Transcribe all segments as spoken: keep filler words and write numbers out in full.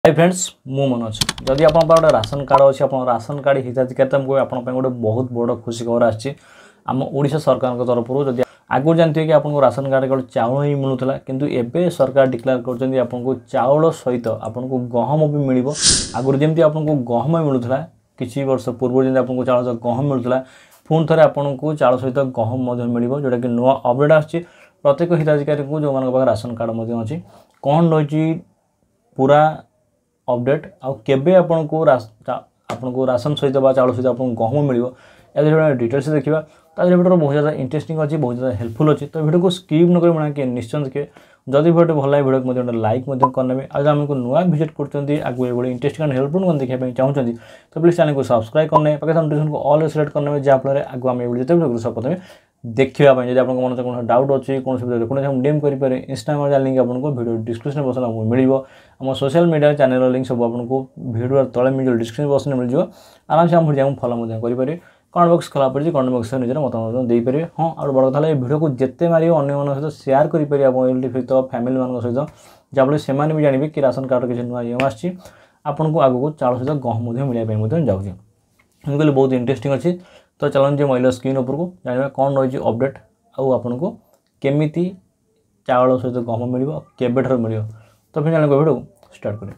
Hi friends मु मनोज जदि आप राशन कार्ड अच्छे आप राशन कार्ड हिताधिकारी तुमको आप गोटे बहुत बड़ खुशी खबर आम ओडिशा सरकार तरफ जब आगुरी जानते कि आपको राशन कार्ड केवल चाउल ही मिलूला किंतु एबे सरकार डिक्लेयर कर चाउल सहित आपको गहम भी मिल आगुरी जमी आपको गहम मिलूला किसी वर्ष पूर्व जमी आपको चाउल सहित गहम मिलूला पुणी थे आपको चाउल सहित गहम मिल जोटा कि नुआ अपडेट आसी प्रत्येक हिताधिकारी को जो मान राशन कार्ड अच्छी कौन रही पूरा अपडेट आउ केबे आपन को आपन को राशन सहित चाउल सहित आपन गहम मिल या डिटेल्स देखा तार भिडियो बहुत ज़्यादा इंटरेस्टिंग अच्छी बहुत ज़्यादा हेल्पफुल अच्छी तो वीडियो को स्किप न कर कि निश्चय देखिए जदि भिडियो भल लगे वीडियो को लाइक करने आज आमको नुआ विजिट कर आगे ये इंटरेस्टिंग एंड हेल्पफुल देखा चाहते तो प्लीज चैनल को सब्सक्राइब करने नोटिफिकेशन को ऑल सिलेक्ट करने जहाँफल आगे आम जिते वीडियो सब प्रथम देखा जब आप मन कौन डाउट अच्छी कौन वीडियो देखते डीएम करेंगे इंस्टाग्राम लिंक आपको वीडियो डिस्क्रिप्शन बॉक्स में मिल आम सोशल मीडिया चैनल लिंक सब आपको वीडियो तले मिल डिस्क्रिप्शन बॉक्स में मिल आराम से आम वीडियो फॉलो करेंगे कमेंट बॉक्स खोला पड़ी कमेंट बॉक्स निजर मतामत देपारे हाँ और बड़ कथा भिडियो को जिते मारे अन्य सहित सेयार करेंगे आप सहित फैमिली मान सहित जहाँफल से भी जानवे कि राशन कार्ड किसी नुआ नियम आसी आपको आगक चाउल सहित गहम मिलने जाऊँगी मुझे कहली बहुत इंटरेस्टिंग अच्छी तो चलते महिला स्क्रीन उपरको जानवा कौन रही अपडेट आउ आपन को केमी चाउल सहित गहम मिल केबेठार मिल तो फिर जान वीडियो स्टार्ट करें।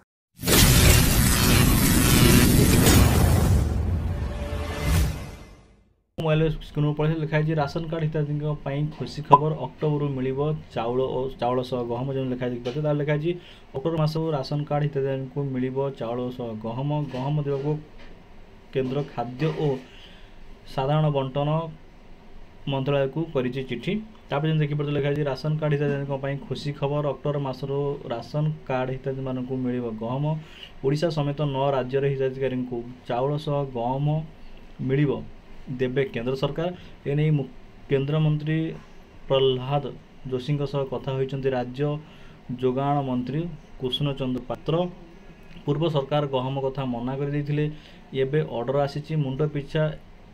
मोबाइल स्क्रीन पढ़े लिखाई राशन कार्ड हिताधिकारी खुशी खबर अक्टोबर मिल चाउल और चाउल सह गहम जो लिखाई देखिए लिखाई अक्टोबर मास राशन कार्ड हिताधिकारी को मिल चाउल सह गहम गहम देवा केंद्र खाद्य और साधारण बंटन मंत्रालय को करिछि चिट्ठी तापर जन देखि पड़ते लिखाई राशन कार्ड हिताधिकारी खुशी खबर अक्टोबर मासर राशन कार्ड हिताधिकारी मान को मिल गहम ओडिशा समेत नौ राज्यर हिताधिकारी को चाउल सह गहम मिल देवे केंद्र सरकार एने केंद्र मंत्री प्रहलाद जोशी कथा होइछन्ति राज्य जोगाण मंत्री कृष्ण चंद्र पात्र पूर्व सरकार गहम कथा मना कर देथिले एबे ऑर्डर आसीछि मुंड पिछा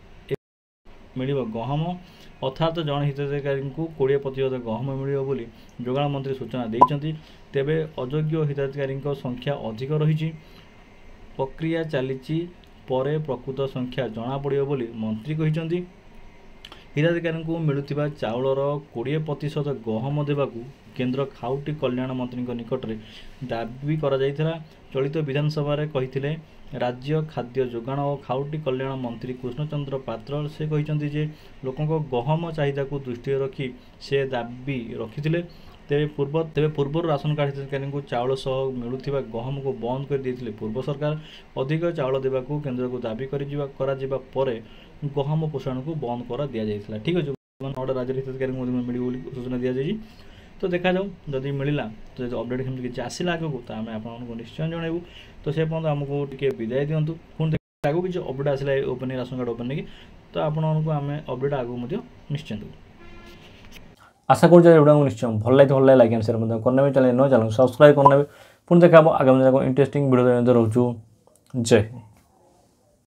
मिल गहम अर्थात जन हिताधिकारी को कोड़े प्रतिशत गहम मिल जोगाण मंत्री सूचना देइछन्ति तेबे अयोग्य हिताधिकारी संख्या अधिक रही प्रक्रिया चली परे प्रकृत संख्या जना पड़ियो बोली मंत्री कहिछन्ति हिताधिकारी को मिलुथिबा चाउलर कोड़े प्रतिशत गहम देवाकू केंद्र खाउटी कल्याण मंत्री निकट में दाबी करा जायथिला चलित विधानसभा रे कहिथिले राज्य खाद्य जोगाण और खाउटी कल्याण मंत्री कृष्णचंद्र पात्र से कहिछन्ति जे लोकंको गहम चाहिदा को दृष्टि रखी से दाबी रखिथिले तेरे पूर्व तेरे पूर्व राशन कार्ड हिताधिकारी को चाउल सह मिलुथिबा गहम को बंद कर देथिले पूर्व सरकार अधिक चाउल देवाकू केंद्र को दाबी करा जिबा परे गहम पोषण को बंद कर दिया जायथिला ठीक अछि नौटा राज्य हिताधिकारी मिल बोली सूचना दिया जायछि तो देखा जाऊ जदि मिलला तो जो अपडेट केमति किछि आसिला आगो तो आमे आपनको निश्चय जणाइबु तो से पन्त हमको टिके विदाय दियंतु पुन आगो किछि अपडेट आसिला ओपन राशन कार्ड ओपन नेकी तो आपनको आमे अपडेट आगो मध्य निश्चय दउ आशा कर वीडियो निश्चय भल लगे भल लाइक एंड शेयर करने चैनल न चैनल सब्सक्राइब करने पुणी देखा आगामी इंटरेस्टिंग वीडियो रोचु जय हिंद।